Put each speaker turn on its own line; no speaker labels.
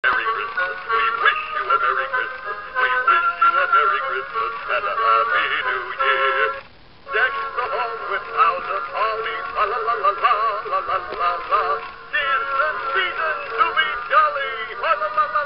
Merry Christmas. We wish you a Merry Christmas. We wish you a Merry Christmas and a Happy New Year. Deck the halls with boughs of holly. La la la la la la la la la. 'Tis the season to be jolly. La la la la.